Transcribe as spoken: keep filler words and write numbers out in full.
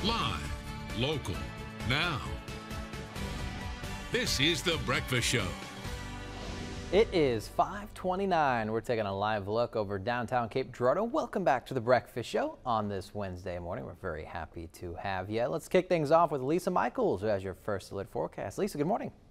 Live, local, now. This is The Breakfast Show. It is five twenty-nine. We're taking a live look over downtown Cape Girardeau. Welcome back to The Breakfast Show on this Wednesday morning. We're very happy to have you. Let's kick things off with Lisa Michaels, who has your first alert forecast. Lisa, good morning.